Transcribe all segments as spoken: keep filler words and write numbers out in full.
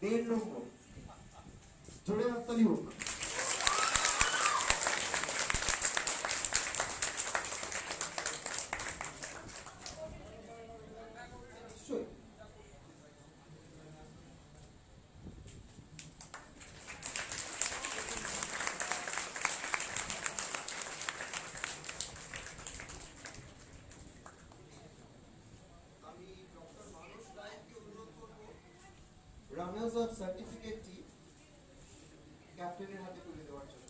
দেড় নম্বর জোরে হাততালি হোক। রানার্স অফ সার্টিফিকেটটি ক্যাপ্টেনের হাতে তুলে দেওয়ার জন্য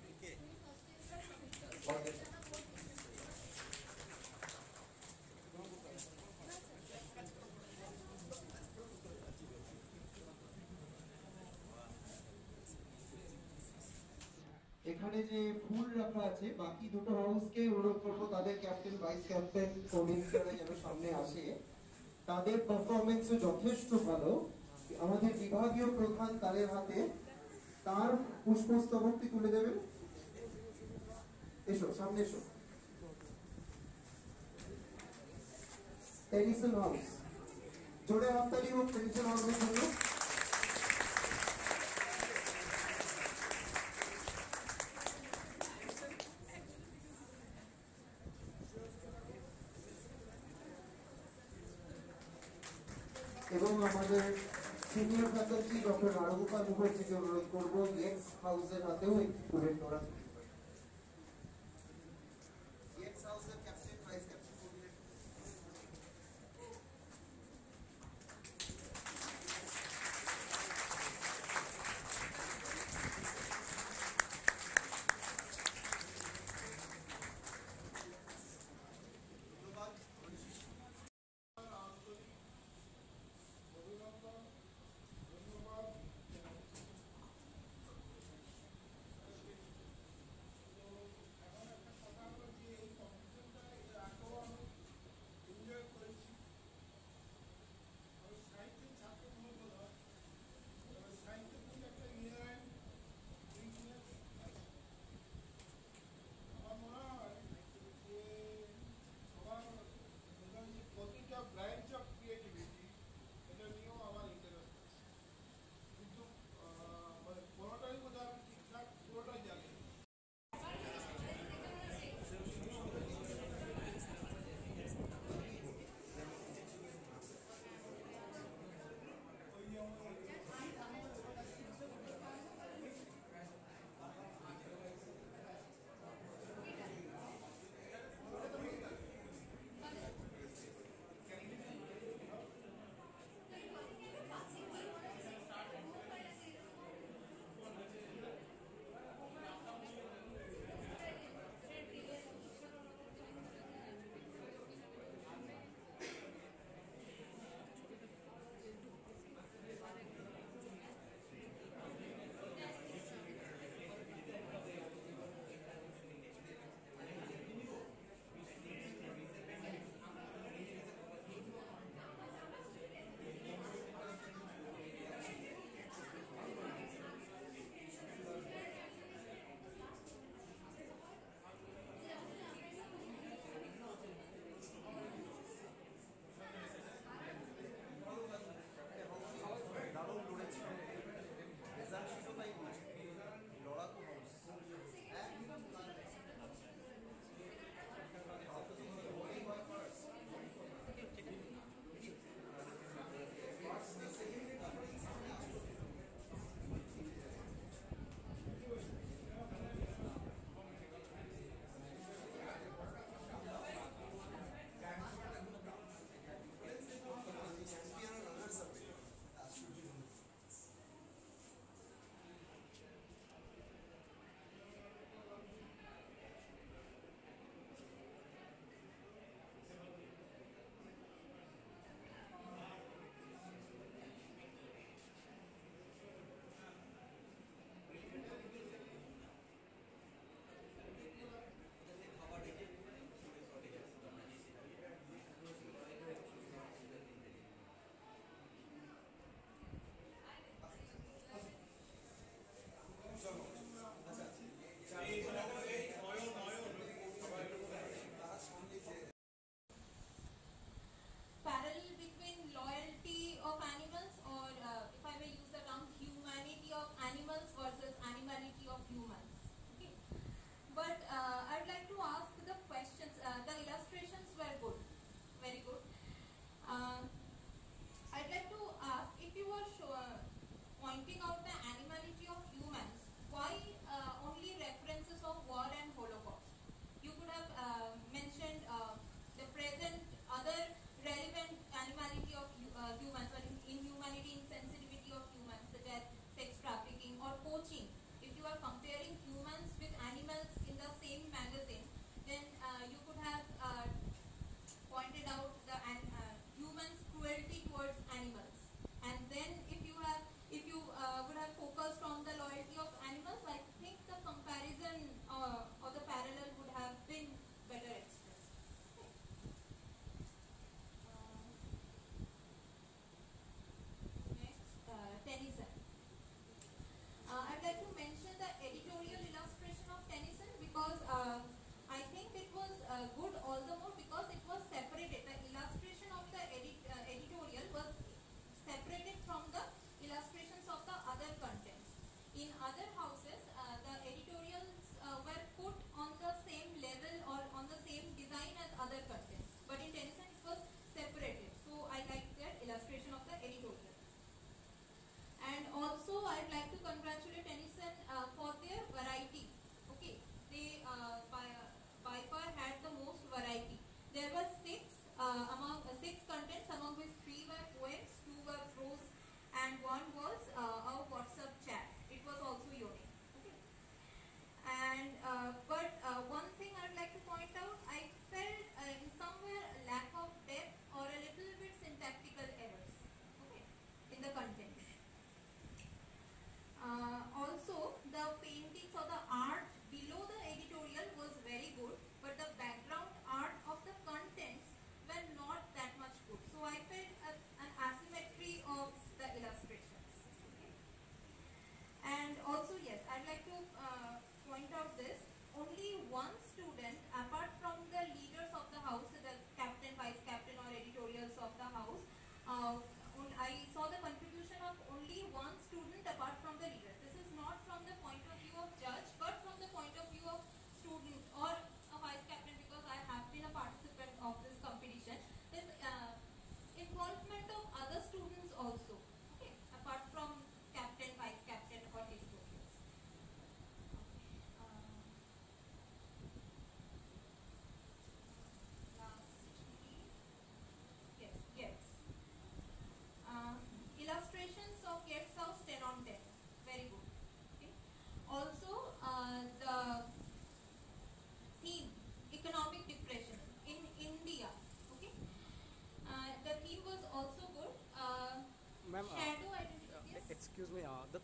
এখানে যে ফুল রাখা আছে বাকি দুটো হাউসকে অনুরোধ করবো তাদের ক্যাপ্টেন ভাইস ক্যাপ্টেন কমিশনাররা যেন সামনে আসে। তাদের পারফরমেন্সও যথেষ্ট ভালো। আমাদের বিভাগীয় প্রধান তাদের হাতে তার পুষ্পস্তবকটি তুলে দেবেন। এসো সামনে এসো। টেনিসন হাউস জোরে হাততালি হোক টেনিসন হাউসের জন্য। এবং আমাদের সিনিয়র ফ্যাকাল্টি ডক্টর নারগোপাল মুখার্জিকে অনুরোধ করবো ইয়েক্স হাউসের হাতেও একটি ফুলের তোড়া। ইয়েক্স হাউসের captain vice captain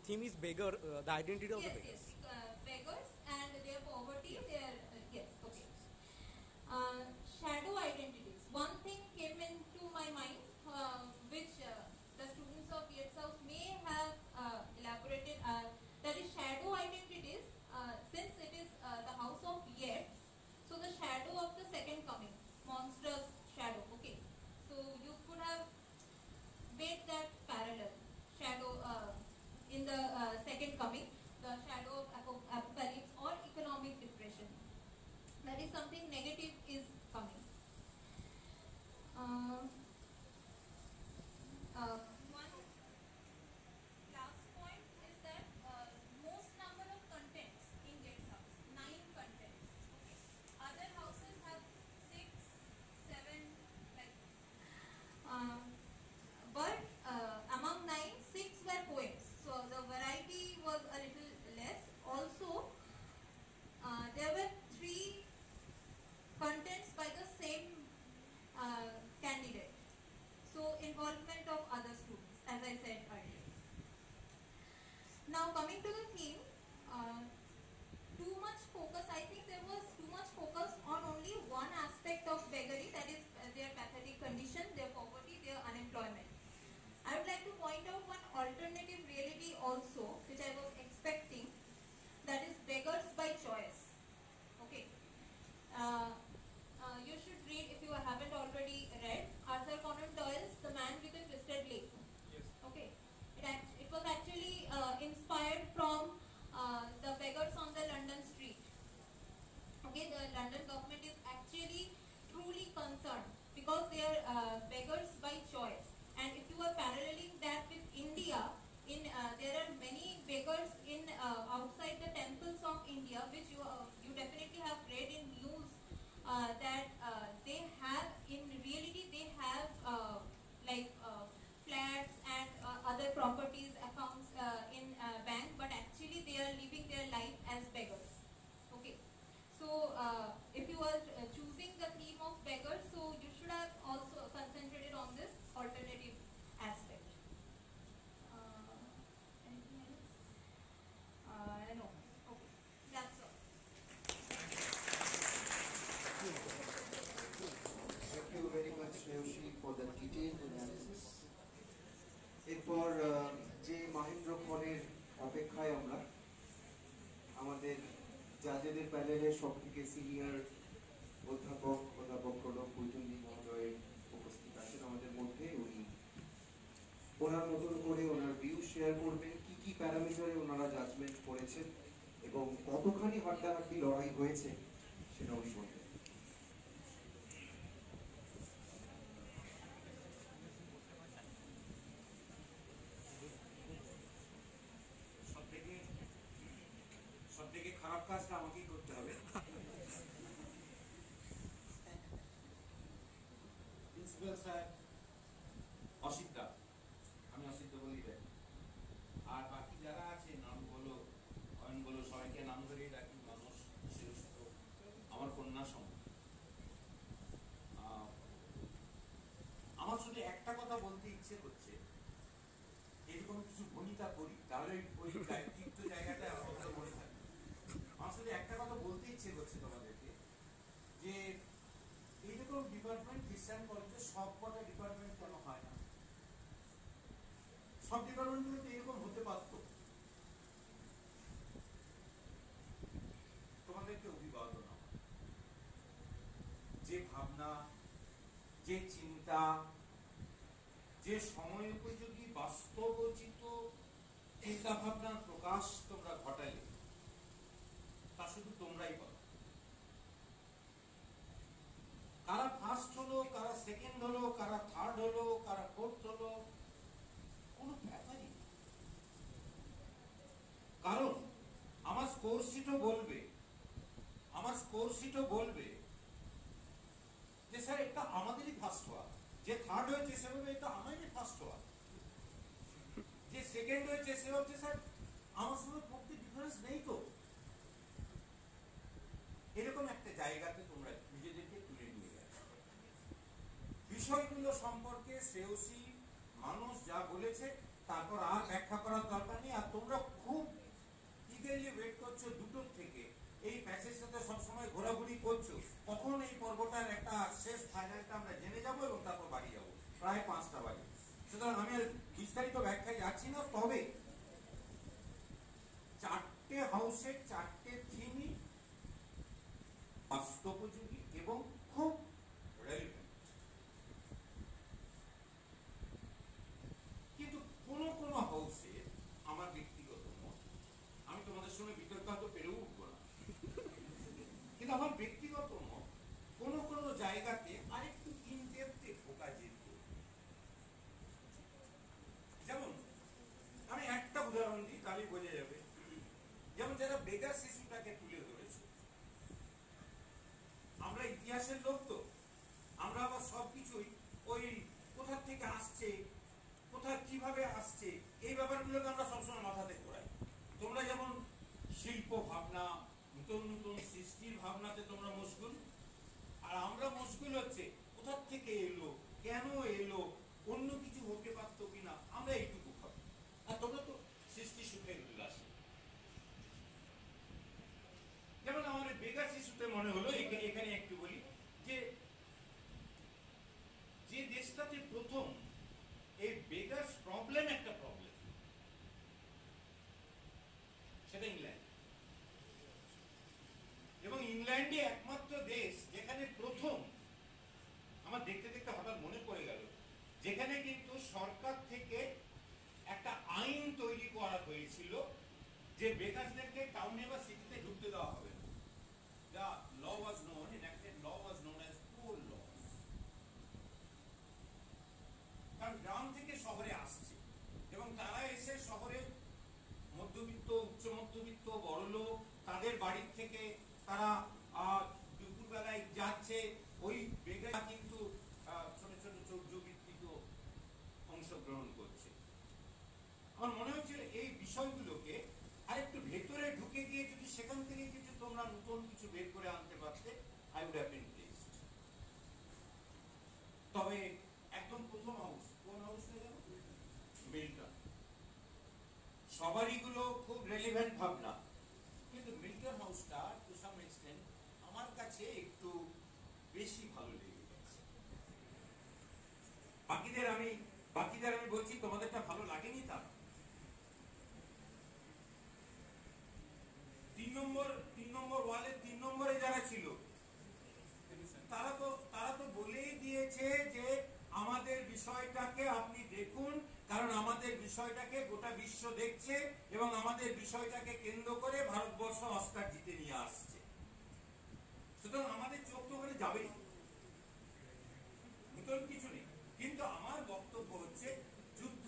theme is beggar, uh, the identity of yes, the beggars. Yes, uh, beggars and their poverty, their, uh, yes, okay. Uh, shadow identities. One thing came into my mind, uh, which uh, the students of Yet's House may have uh, elaborated, uh, that is shadow identities, uh, since it is uh, the house of Yet's, so the shadow of the second coming, monstrous shadow, okay. So you could have made that parallel, shadow uh, in the uh, second coming, the shadow of apocalypse or economic depression. That is something negative is coming. Uh, uh, one last point is that uh, most number of contents in Dept house, nine contents. Okay. Other houses have six, seven, like. Uh, but uh, among nine, six were poems. So the variety was a little less. Also, uh, there were three contents by the same uh, candidate. So involvement of other students, as I said earlier. Now coming to the theme, uh, too much focus, I think there was too much focus on only one aspect of beggary, that is uh, their pathetic condition, their poverty, their unemployment. I would like to point out one alternative reality also, which I was expecting, that is beggars by choice. Okay. Uh, uh, you should read, if you haven't already read, Arthur Conan Doyle's The Man with the Twisted Leg. Yes. Okay. It, act it was actually uh, inspired from uh, the beggars on the London street. Okay, the London government is actually truly concerned because they are uh, beggars by choice. And if you are paralleling that with India, in uh, there are many beggars in uh, outside the temples of India, which you uh, you definitely have read in news uh, that uh, they have, in reality they have uh, like uh, flats and uh, other properties, accounts uh, in uh, bank, but actually they are living their life as beggars. Okay. So, uh, if you are uh, choosing the theme of beggars, so you should have also concentrated on this alternative aspect. Uh, anything else? Uh, no. Okay. That's all. Thank you very much, Yoshi, for the detailed analysis. এরপর যে মহেন্দ্র খনের অপেক্ষায় আমরা আমাদের জাজেদের প্যানেলের সব থেকে senior অধ্যাপক অধ্যাপক প্রণব বৈতন্ডী মহোদয় উপস্থিত আছেন আমাদের মধ্যে। উনি ওনার মতন করে ওনার ভিউ শেয়ার করবেন, কি কি প্যারামিটারে ওনারা জাজমেন্ট করেছেন এবং কতখানি হাড্ডাহাড্ডি লড়াই হয়েছে সেটা উনি বলবেন। সবথেকে খারাপ কাজটা আমাকেই করতে হবে। প্রিন্সিপাল স্যার অসিদ্ধা, আমি অসিদ্ধ বলি দেয়, আর বাকি যারা আছে নাম বলো অয়ন বলো সবাইকে নাম ধরেই ডাকি, মানুষ শ্রেষ্ঠ আমার কন্যা সম। আমার শুধু একটা কথা বলতে ইচ্ছে করছে, এরকম কিছু ভূমিকা করি তাহলে ওই তীর্থ জায়গাটা আমাদের মনে থাকে। আমার শুধু একটা কথা বলতে ইচ্ছে করছে তোমাদেরকে, যে এইরকম ডিপার্টমেন্ট খ্রিস্টান কলেজে সব কটা ডিপার্টমেন্ট কেন হয় না? সব ডিপার্টমেন্টগুলো তো এরকম হতে পারত। তোমাদেরকে অভিবাদন, যে ভাবনা, যে চিন্তা, যে সময় উপযোগী বাস্তবোচিত চিন্তা ভাবনার প্রকাশ তোমরা ঘটালে, তা শুধু তোমরাই পাবে। কারা ফার্স্ট হলো, কারা সেকেন্ড হলো, কারা থার্ড হলো, কারা ফোর্থ হলো, কোনো ব্যাপারই নেই। কারণ আমার স্কোর শিটও বলবে, আমার স্কোর শিটও বলবে যে স্যার এটা আমাদেরই ফার্স্ট হওয়া, যে থার্ড হয়েছে সে বলবে এটা আমারই ফার্স্ট হওয়া, যে সেকেন্ড হয়েছে সে হচ্ছে স্যার আমার সঙ্গে পড়তে ডিফারেন্স নেই তো। এরকম একটা জায়গাতে তোমরা নিজেদেরকে তুলে নিয়ে গেছো। বিষয়গুলো সম্পর্কে শ্রেয়সী মানুষ যা বলেছে তারপর আর ব্যাখ্যা করার দরকার নেই। আর তোমরা খুব ইগারলি ওয়েট করছো দুটোর থেকে, এই প্যাসেজ সাথে সবসময় ঘোরাঘুরি করছো, কখন এই পর্বটার একটা শেষ ফাইনালটা আমরা জেনে যাবো এবং তারপর বাড়ি যাবো প্রায় পাঁচটা বাজে। সুতরাং আমি আর বিস্তারিত ব্যাখ্যায় যাচ্ছি না। তবে চারটে হাউসের চারটে থিমই বাস্তবোপযোগী এবং খুব রেলিভেন্ট। কিন্তু কোন কোন হাউসে আমার ব্যক্তিগত মত, আমি তোমাদের সঙ্গে বিতর্ক হয়তো পেরেও উঠবো না, কিন্তু আমার ব্যক্তিগত মত কোন কোন জায়গাতে আরেকটু ইনডেপথে ঢোকা যেত। যেমন আমি একটা উদাহরণ দিই, তাহলে বোঝা যাবে। যেমন যারা বেগার শিশুটাকে তুলে ধরেছে, আমরা ইতিহাসের লোক তো, আমরা আবার সবকিছুই ওই কোথা থেকে আসছে, কোথা কিভাবে আসছে, এই ব্যাপারগুলোকে আমরা সবসময় মাথাতে ঘোরাই। তোমরা যেমন শিল্প ভাবনা, নতুন নতুন সৃষ্টির ভাবনাতে তোমরা মশগুল, আর আমরা মশগুল হচ্ছে কোথা থেকে এলো, কেন এলো, অন্য কিছু হতে পারতো কিনা, আমরা এইটুকু ভাবি। আর তোমরা তো সৃষ্টি সুখের উল্লাস। যেমন আমাদের বেগার শিশুতে মনে হলো, এখানে এখানে একটু বলি, যে যে দেশটাতে প্রথম এই বেগার প্রবলেম একটা প্রবলেম, সেটা ইংল্যান্ড। এবং ইংল্যান্ডে একমাত্র দেশ যেখানে প্রথম, আমার দেখতে দেখতে হঠাৎ মনে পড়ে গেল, যেখানে কিন্তু সরকার থেকে একটা আইন তৈরি করা হয়েছিল যে বেগারদেরকে টাউনে বা সিটিতে ঢুকতে দেওয়া হবে না। The law was known, enacted law was known as poor law. কারণ গ্রাম থেকে শহরে আসছে এবং তারা এসে শহরে মধ্যবিত্ত, উচ্চ মধ্যবিত্ত, বড়লোক, তাদের বাড়ির থেকে তারা দুপুরবেলায় যাচ্ছে, ওই বেগার কিন্তু ছোট ছোট চৌর্যবৃত্তিতে অংশগ্রহণ করছে। আমার মনে হচ্ছিল এই বিষয়গুলোকে আরেকটু ভেতরে ঢুকে গিয়ে যদি সেখান থেকে কিছু তোমরা নতুন কিছু বের করে আনতে পারতে, I would have been pleased. তবে একদম প্রথম হাউস, কোন হাউস হয়ে গেল? মিল্টন। সবারই গুলো খুব রেলিভেন্ট ভাবনা, কিন্তু মিল্টন হাউসটা টু সাম এক্সটেন্ট আমার কাছে একটু বেশি ভালো লেগে গেছে। বাকিদের আমি বাকিদের আমি বলছি তোমাদেরটা ভালো লাগেনি তা। তিন নম্বর তিন নম্বর ওয়ালে তিন নম্বরে যারা ছিল তারা তো তারা তো বলেই দিয়েছে যে আমাদের বিষয়টাকে আপনি দেখুন, কারণ আমাদের বিষয়টাকে গোটা বিশ্ব দেখছে এবং আমাদের বিষয়টাকে কেন্দ্র করে ভারতবর্ষ অস্কার জিতে নিয়ে আসছে। সুতরাং আমাদের চোখ তো ওখানে যাবেই, নতুন কিছু নেই। কিন্তু আমার বক্তব্য হচ্ছে যুদ্ধ,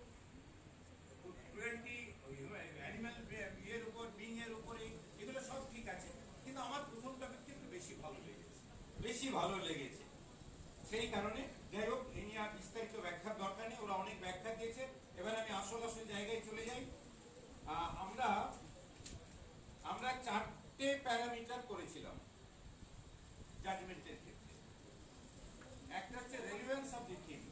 অ্যানিম্যাল ইয়ের উপর, বিং এর উপরে, এগুলো সব ঠিক আছে, কিন্তু আমার প্রথমটা একটু বেশি ভালো লেগেছে, বেশি ভালো লেগেছে। সেই কারণে যাই হোক, এ নিয়ে আর বিস্তারিত ব্যাখ্যার দরকার নেই, ওরা অনেক ব্যাখ্যা দিয়েছে। এবার আমি আসল আসল জায়গায় চলে যাই। আমরা আমরা চারটে প্যারামিটার করেছিলাম জাজমেন্টের ক্ষেত্রে। একটা হচ্ছে relevance of the theme,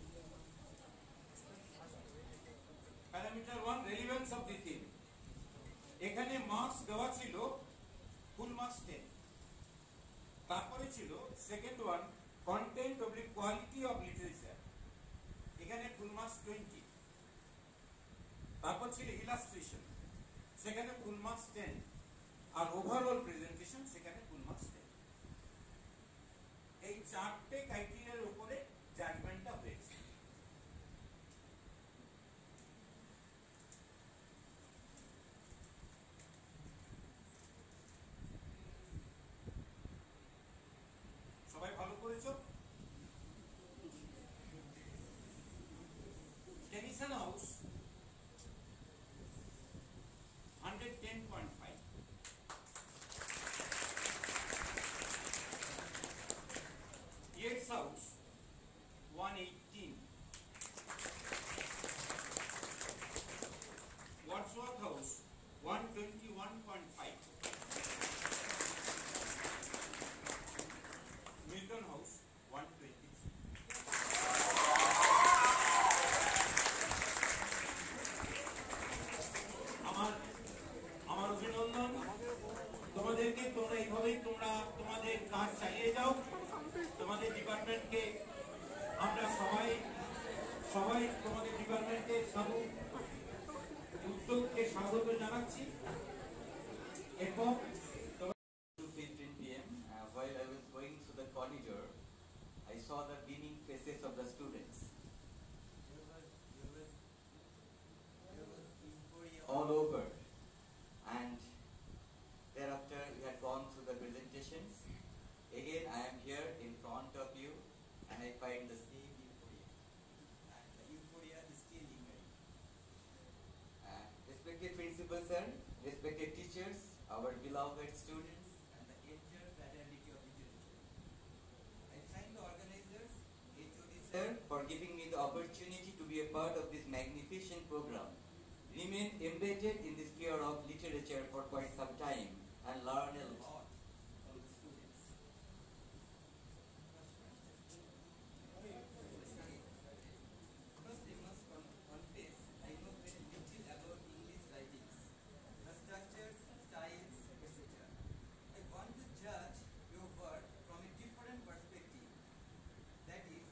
parameter one, relevance of the theme. এখানে মার্কস দেওয়া ছিল ফুল মার্কস টেন। তারপরে ছিল second one, content of the quality of literature, এখানে ফুল মার্কস টোয়েন্টি। তারপর ছিল ইলাস্ট্রেশন, সেখানে ফুল মার্কস টেন। আর ওভারঅল প্রেজেন্টেশন, সেখানে ফুল মার্কস টেন। এই চারটে ক্রাইটেরিয়ার উপরে জাজমেন্টটা হয়েছে। সবাই ভালো করেছো? Tennyson house hundred ten point five, Yeats house one eighteen, Wordsworth house one twenty one point five, Milton house one twenty three. আমরা সবাই সবাই তোমাদের ডিপার্টমেন্টের সাধু উদ্যোগকে স্বাগত জানাচ্ছি এবং two fifteen p m Uh, while I was going through the corridor, I saw the beaming faces of the students. There was, there was, there was euphoria all over, and thereafter we had gone through the presentations. Again, I am here in front of you, and I find the same euphoria, and the euphoria is still lingering. Uh, respected principal sir, respected teachers, our beloved students, and the entire fraternity of literature. I thank the organizers, H O D sir, for giving me the opportunity to be a part of this magnificent program. Remain embedded in the sphere of literature for quite some time and learn a lot from the students. First, I must con- confess, I know very little about English writings, the structures, styles, et cetera. I want to judge your work from a different perspective. That is,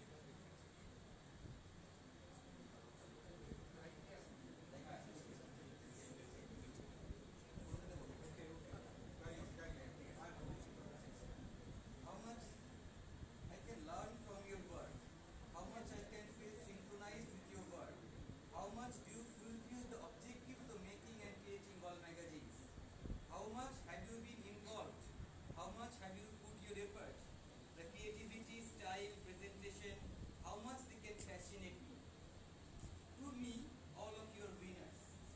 how much I can learn from your work, how much I can feel synchronized with your work, how much do you fulfill the objectives of making and creating all magazines, how much have you been involved, how much have you put your effort, the creativity, style, presentation, how much they can fascinate me. To me, all of you are winners.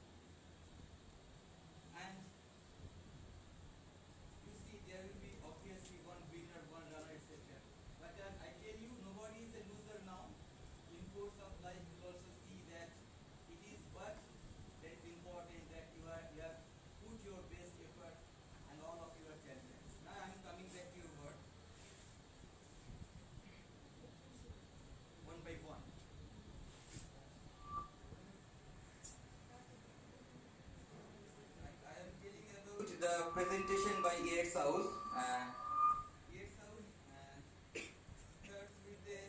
And you see, there will be obviously one winner, one runner, et cetera. But uh, I tell you, nobody is a loser now. In course of life, you will also see that it is what that is important, that you are you have put your best effort, and all of you are champions. Now I am coming back to your work, one by one. I am telling about the presentation by Yates House. Uh, Yates House uh, starts with this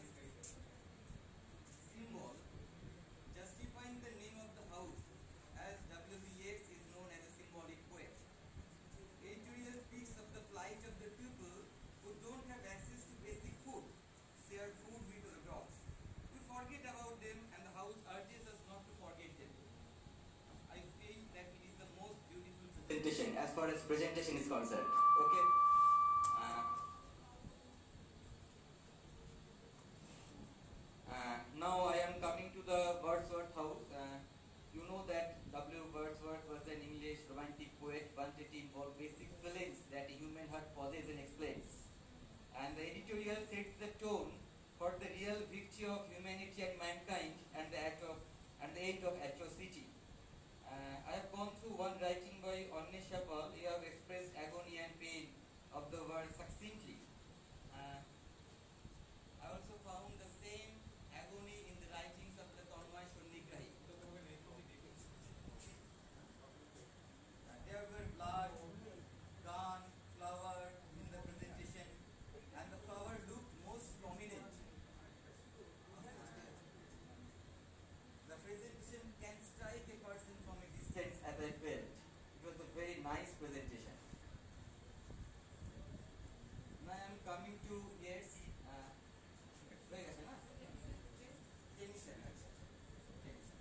symbol justifying the name of the house, as W B Yeats is known as a symbolic poet. Editorial speaks of the plight of the people who don't have access to basic food, share food with the dogs. We forget about them, and the house urges us not to forget them. I feel that it is the most beautiful presentation as far as presentation is concerned. Okay. Uh, uh, now I am coming to the Wordsworth House. Uh, you know that W. Wordsworth was an English romantic poet wanted to involve basic feelings that a human heart pauses and explains. And the editorial sets the tone for the real victory of humanity and mankind and the act of and the end of atrocity. Uh, I have gone through one writing by Orne Chapal. You have expressed agony and pain of the world succinctly. Uh, I also found the same agony in the writings of the Tanmay Sonnigrahi. Uh, there were blood, gun, flower in the presentation, and the flower looked most prominent. The presentation can strike a person from a distance, as I felt. It was a very nice presentation. Now I am coming to yes. Uh, হয়ে গেছে না? Tension, আচ্ছা, tension.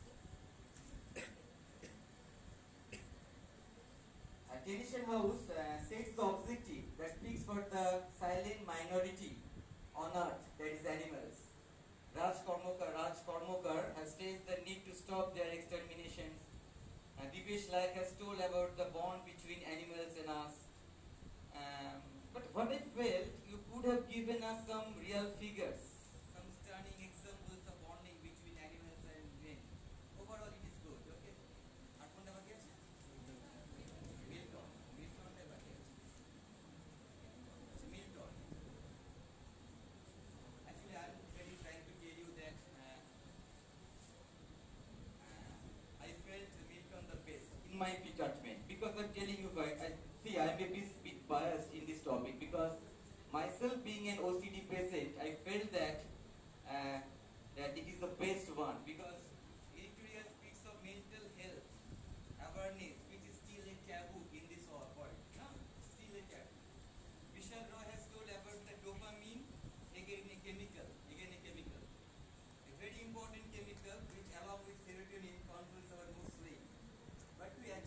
A tension house uh, sets the objective that speaks for the silent minority on earth, that is animals. Raj Karmakar, Raj Karmakar has stressed the need to stop their exterminations. Uh, Dipesh Laik has told about the bond between animals and us. Um, but what I felt, you could have given us some real figures, some stunning examples of bonding between animals and men. Overall, it is good. Okay. আর কোনটা বাকি আছে? Milton. মিল্টনটা বাকি আছে। Milton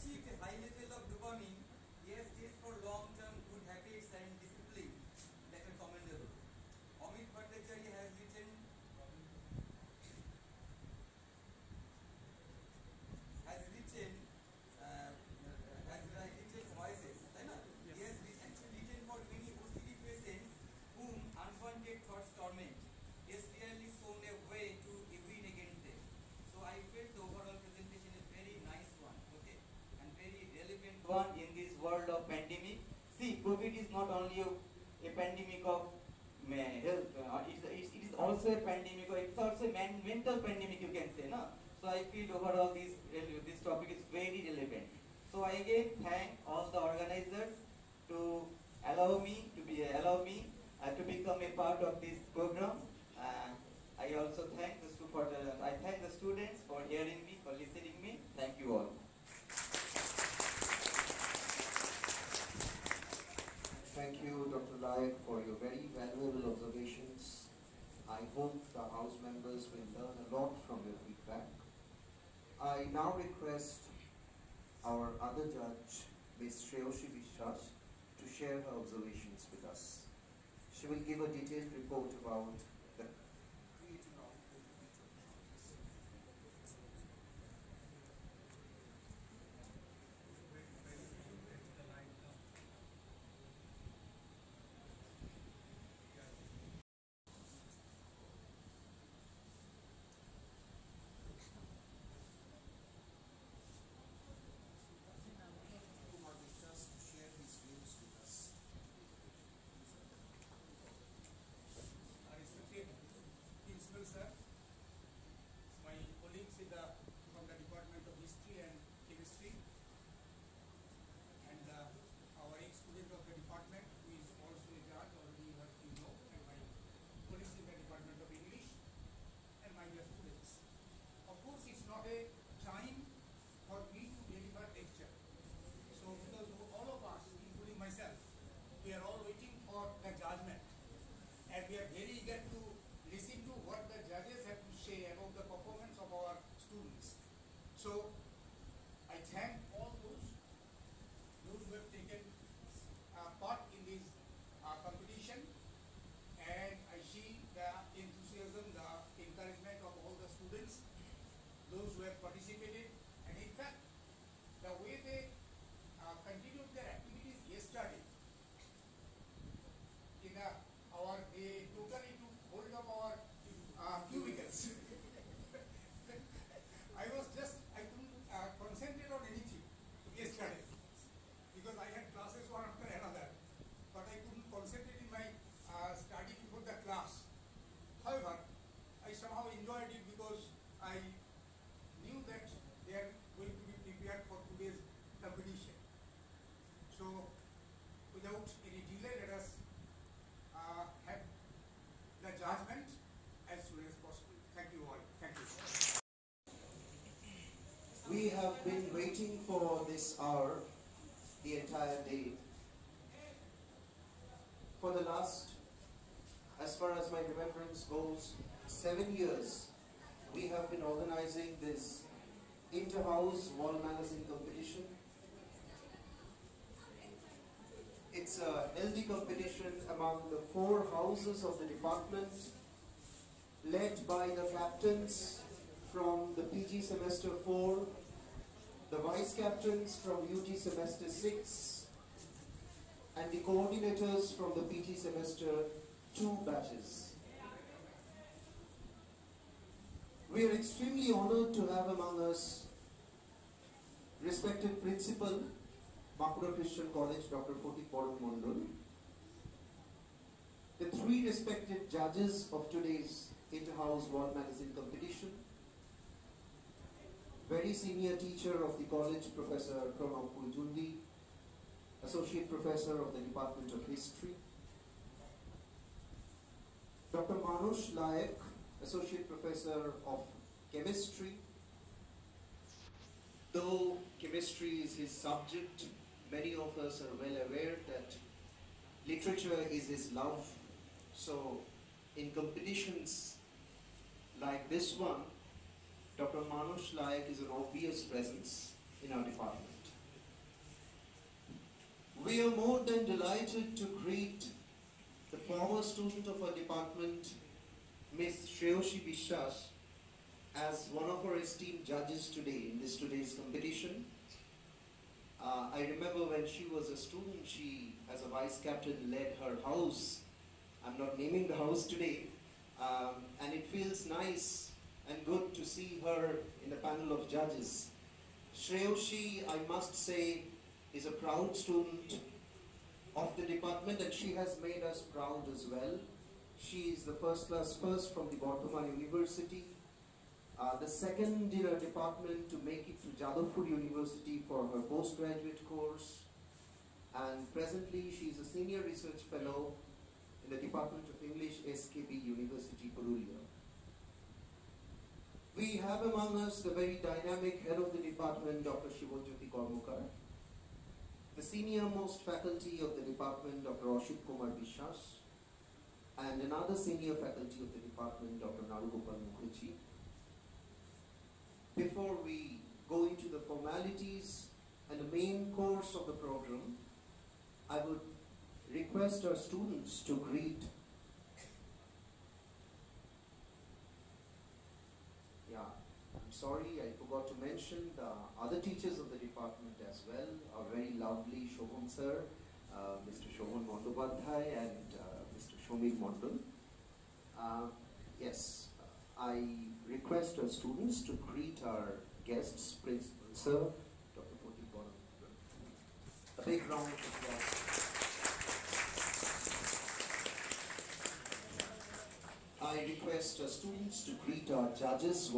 achieved a high level of dopamine, yes, this for long-term good habits and discipline. That is commendable. Amit Bhattacharya has written has written uh, has written voices, right? He has actually written for many O C D patients whom unwanted thoughts torment. He has clearly shown a way to a win against them. So I felt the overall presentation is very nice one, okay, and very relevant one in this world of pandemic. See, COVID is not only a, a pandemic of uh, health, uh, it, is, it is also a pandemic, or it's also a man, mental pandemic, you can say, no? So I feel overall this this topic is very relevant. So I again thank all the organizers to allow me to be allow me uh, to become a part of this program. Uh, I also thank the stu- for the I thank the students for hearing me, for listening me. Thank you all. Thank you, Doctor Laik, for your very valuable observations. I hope the House members will learn a lot from your feedback. I now request our other judge, Miz Shreyoshi Vishwas, to share her observations with us. She will give a detailed report about the creating of individual houses. Kumar Vishwas to share his views with us. Respected Principal Sir, my colleagues in the, from the Department of History and Chemistry, and uh, our ex-student of the department who is also a judge, already you have you know, and my colleagues in the Department of English, and my dear students. Of course, it's not a time for me to deliver lecture. So because all of us, including myself, we are all waiting for the judgment. And we are very eager to listen to what the judges have to say about the performance of our students. So I thank all those those who have taken uh, part in this uh, competition, and I see the enthusiasm, the encouragement of all the students, those who have participated, and in fact, the way they uh, continued their activities yesterday. In a, our, they totally took hold of our uh, cubicles. I was just, I couldn't uh, concentrate on anything yesterday because I had classes one after another, but I couldn't concentrate in my uh, study before the class. However, I somehow enjoyed it because I knew that they are going to be prepared for today's competition. So, without any delay, let us uh, have the judgment as soon as possible. Thank you all. Thank you. We have been waiting for this hour the entire day. For the last, as far as my remembrance goes, seven years, we have been organizing this inter-house wall magazine competition. It's a healthy competition among the four houses of the department, led by the captains from the P G semester four, the vice captains from U G semester six, and the coordinators from the P G semester two batches. We are extremely honored to have among us respected Principal, Bankura Christian College, Doctor Fotik Boron Mondol, the three respected judges of today's Inter-House Wall Magazine competition, very senior teacher of the college, Professor Pranam Puljundi, Associate Professor of the Department of History, Doctor Manush Laik, Associate Professor of Chemistry. Though chemistry is his subject, many of us are well aware that literature is his love. So in competitions like this one, Doctor Manush Laik is an obvious presence in our department. We are more than delighted to greet the former student of our department, Miss Shreyoshi Bishas, as one of our esteemed judges today in this today's competition. Uh, I remember when she was a student, she, as a vice captain, led her house. I'm not naming the house today, um, and it feels nice and good to see her in a panel of judges. Shreyoshi, I must say, is a proud student of the department, and she has made us proud as well. She is the first class first from the Bardhaman University, uh, the second in her department to make it to Jadavpur University for her postgraduate course, and presently she is a senior research fellow in the Department of English, S K B University, Purulia. We have among us the very dynamic head of the department, Doctor Shivajyoti Kormukar, the senior most faculty of the department, Doctor Ashit Kumar Bishas, and another senior faculty of the department, Doctor Narugopal Mukherjee. Before we go into the formalities and the main course of the program, I would request our students to greet. Yeah, I'm sorry, I forgot to mention the other teachers of the department as well, our very lovely Shobhan sir, uh, Mister Shobhan Mondobadhyay and uh, Mister Shomik Mondol. Uh, yes, I request our students to greet our guests, Principal Sir, Doctor Foti Bonham. A big round of applause. I request our students to greet our judges.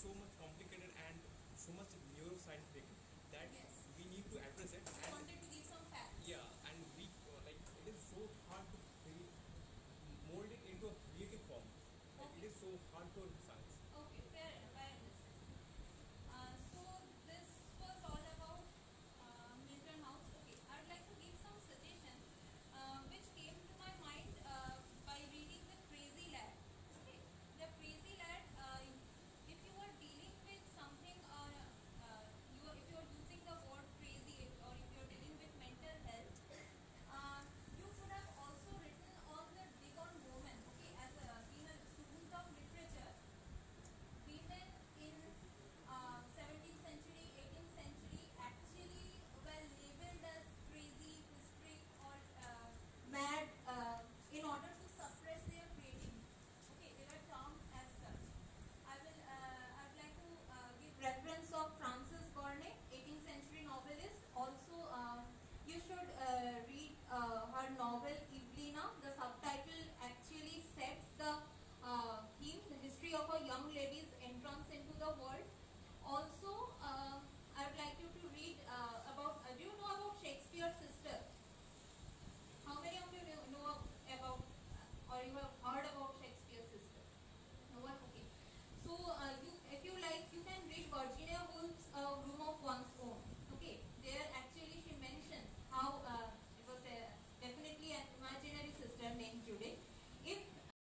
so much complicated and so much neuroscientific that Yes. we need to address it. I And wanted to give some facts. yeah, and we uh, like it is so hard to create, mold it into a creative form. Like Okay. it is so hardcore science.